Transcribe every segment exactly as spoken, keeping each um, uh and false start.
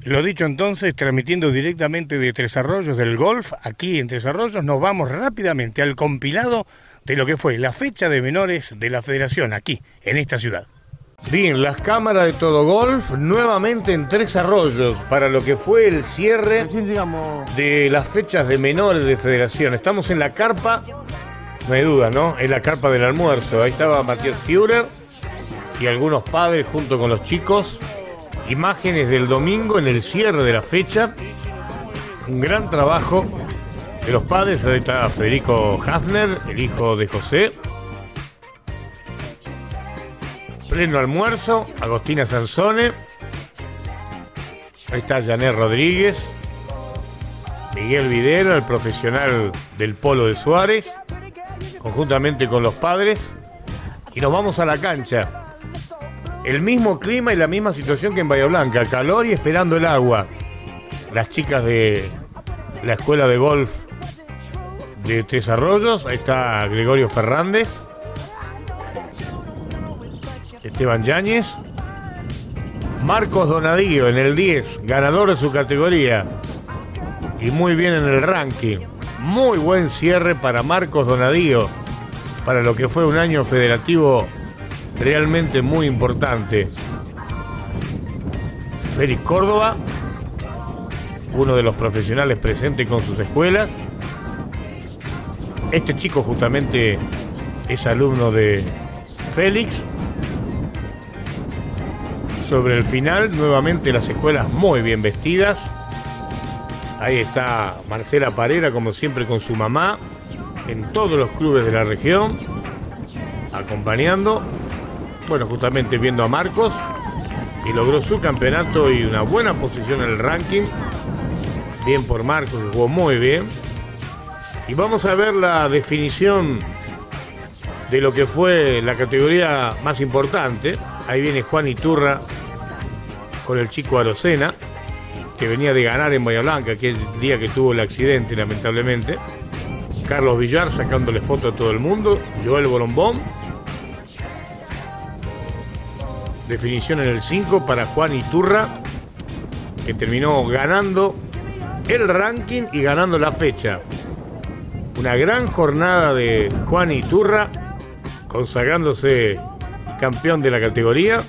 Lo dicho entonces, transmitiendo directamente de Tres Arroyos del golf, aquí en Tres Arroyos, nos vamos rápidamente al compilado de lo que fue la fecha de menores de la Federación aquí, en esta ciudad. Bien, las cámaras de Todo Golf nuevamente en Tres Arroyos para lo que fue el cierre de las fechas de menores de Federación. Estamos en la carpa, no hay duda, ¿no? En la carpa del almuerzo. Ahí estaba Matías Führer y algunos padres junto con los chicos. Imágenes del domingo en el cierre de la fecha. Un gran trabajo de los padres. Ahí está Federico Hafner, el hijo de José. Pleno almuerzo, Agostina Sansone. Ahí está Janet Rodríguez. Miguel Videro, el profesional del polo de Suárez, conjuntamente con los padres. Y nos vamos a la cancha. El mismo clima y la misma situación que en Bahía Blanca, calor y esperando el agua. Las chicas de la escuela de golf de Tres Arroyos, ahí está Gregorio Fernández, Esteban Yáñez, Marcos Donadío en el diez, ganador de su categoría y muy bien en el ranking. Muy buen cierre para Marcos Donadío, para lo que fue un año federativo realmente muy importante. Félix Córdoba, uno de los profesionales presentes con sus escuelas. Este chico justamente es alumno de Félix. Sobre el final, nuevamente las escuelas muy bien vestidas. Ahí está Marcela Parera, como siempre, con su mamá, en todos los clubes de la región, acompañando. Bueno, justamente viendo a Marcos, y logró su campeonato y una buena posición en el ranking. Bien por Marcos, que jugó muy bien. Y vamos a ver la definición de lo que fue la categoría más importante. Ahí viene Juan Iturra con el chico Arocena, que venía de ganar en Bahía Blanca, aquel día que tuvo el accidente, lamentablemente. Carlos Villar sacándole foto a todo el mundo. Joel Bolombón. Definición en el cinco para Juan Iturra, que terminó ganando el ranking y ganando la fecha. Una gran jornada de Juan Iturra, consagrándose campeón de la categoría.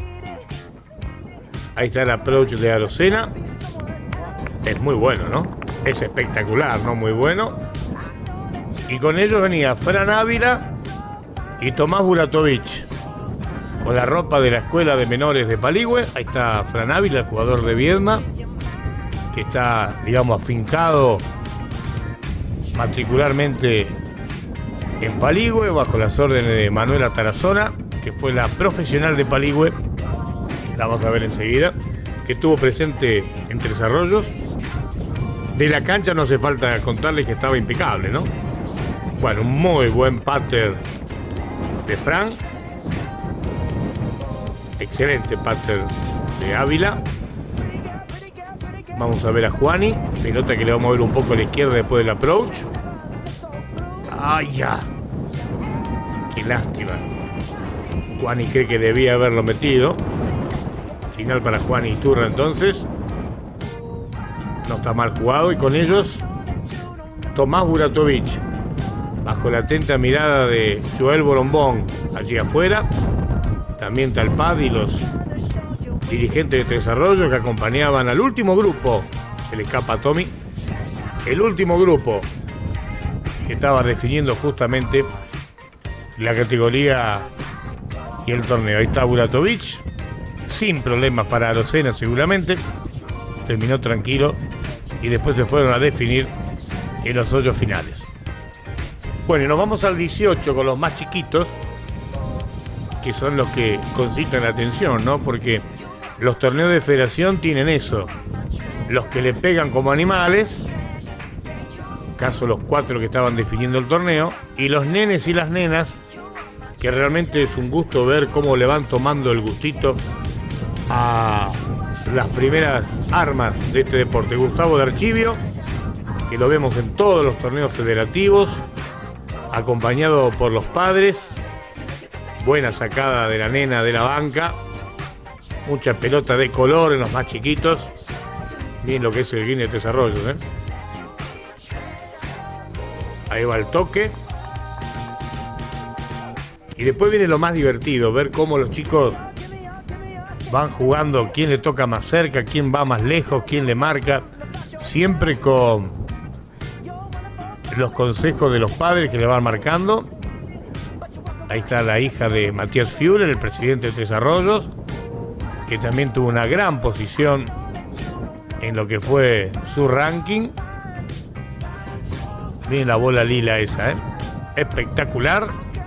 Ahí está el approach de Arocena. Es muy bueno, ¿no? Es espectacular, ¿no? Muy bueno. Y con ellos venía Fran Ávila y Tomás Buratovich, con la ropa de la escuela de menores de Paligüe. Ahí está Fran Ávila, el jugador de Viedma, que está, digamos, afincado matricularmente en Paligüe, bajo las órdenes de Manuela Tarazona, que fue la profesional de Paligüe, la vamos a ver enseguida, que estuvo presente en Tres Arroyos. De la cancha no hace falta contarles que estaba impecable, ¿no? Bueno, un muy buen pater de Fran. Excelente pater de Ávila. Vamos a ver a Juani. Pelota que le vamos a ver un poco a la izquierda después del approach. ¡Ay, ya! ¡Qué lástima! Juani cree que debía haberlo metido. Final para Juan Iturra entonces. No está mal jugado. Y con ellos Tomás Buratovich, bajo la atenta mirada de Joel Bolombón allí afuera. También Talpad y los dirigentes de Tres Arroyos, que acompañaban al último grupo. Se le escapa a Tommy. El último grupo que estaba definiendo justamente la categoría y el torneo. Ahí está Buratovich, sin problemas para Arocena seguramente. Terminó tranquilo y después se fueron a definir en los hoyos finales. Bueno, y nos vamos al dieciocho con los más chiquitos, que son los que concitan la atención, ¿no? Porque los torneos de federación tienen eso. Los que le pegan como animales, caso los cuatro que estaban definiendo el torneo, y los nenes y las nenas, que realmente es un gusto ver cómo le van tomando el gustito a las primeras armas de este deporte. Gustavo de Archivio, que lo vemos en todos los torneos federativos, acompañado por los padres. Buena sacada de la nena de la banca. Mucha pelota de color en los más chiquitos. Miren lo que es el green de Tres Arroyos, ¿eh? Ahí va el toque. Y después viene lo más divertido, ver cómo los chicos van jugando, quién le toca más cerca, quién va más lejos, quién le marca. Siempre con los consejos de los padres que le van marcando. Ahí está la hija de Matías Führer, el presidente de Tres Arroyos, que también tuvo una gran posición en lo que fue su ranking. Miren la bola lila esa, ¿eh? Espectacular.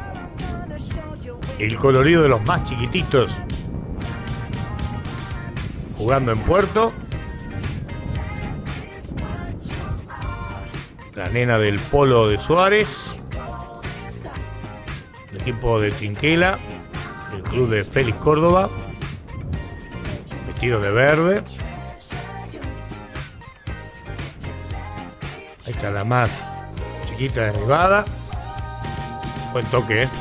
El colorido de los más chiquititos jugando en puerto. La nena del polo de Suárez. El equipo de Trinquela. El club de Félix Córdoba. Vestido de verde. Ahí está la más chiquita derribada. Buen toque, ¿eh?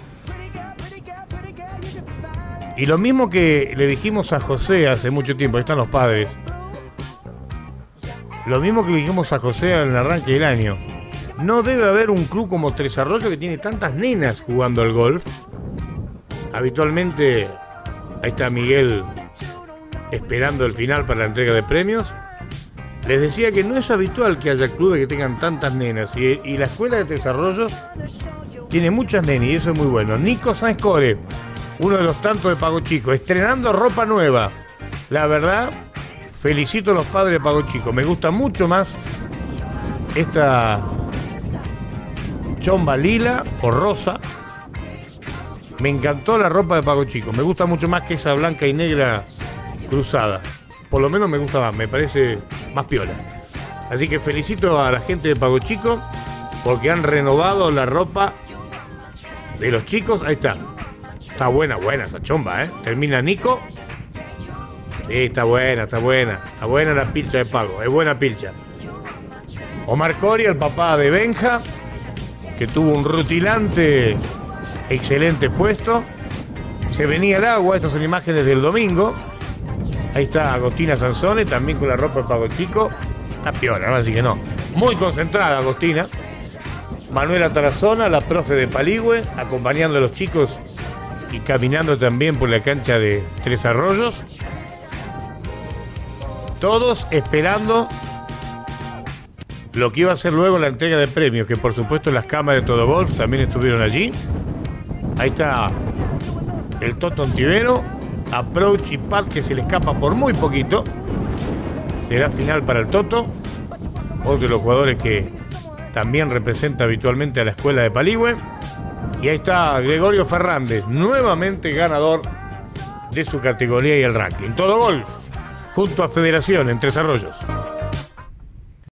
Y lo mismo que le dijimos a José hace mucho tiempo, ahí están los padres. Lo mismo que le dijimos a José en el arranque del año. No debe haber un club como Tres Arroyos que tiene tantas nenas jugando al golf. Habitualmente, ahí está Miguel esperando el final para la entrega de premios. Les decía que no es habitual que haya clubes que tengan tantas nenas. Y, y la escuela de Tres Arroyos tiene muchas nenas y eso es muy bueno. Nico Sáenz Core, uno de los tantos de Pago Chico, estrenando ropa nueva. La verdad, felicito a los padres de Pago Chico. Me gusta mucho más esta chomba lila o rosa. Me encantó la ropa de Pago Chico. Me gusta mucho más que esa blanca y negra cruzada. Por lo menos me gusta más, me parece más piola. Así que felicito a la gente de Pago Chico porque han renovado la ropa de los chicos. Ahí está. Está buena, buena esa chomba, ¿eh? Termina Nico. Sí, está buena, está buena. Está buena la pilcha de Pago, es buena pilcha. Omar Coria, el papá de Benja, que tuvo un rutilante, excelente puesto. Se venía el agua, estas son imágenes del domingo. Ahí está Agostina Sansone, también con la ropa de Pago Chico. Está piola, ¿no? Así que no. Muy concentrada Agostina. Manuela Tarazona, la profe de Paligüe, acompañando a los chicos y caminando también por la cancha de Tres Arroyos. Todos esperando lo que iba a ser luego la entrega de premios, que por supuesto las cámaras de Todo Golf también estuvieron allí. Ahí está el Toto Ontivero, approach y pad que se le escapa por muy poquito. Será final para el Toto, otro de los jugadores que también representa habitualmente a la escuela de Paligüe. Y ahí está Gregorio Fernández, nuevamente ganador de su categoría y el ranking. Todo Golf, junto a Federación en Tres Arroyos.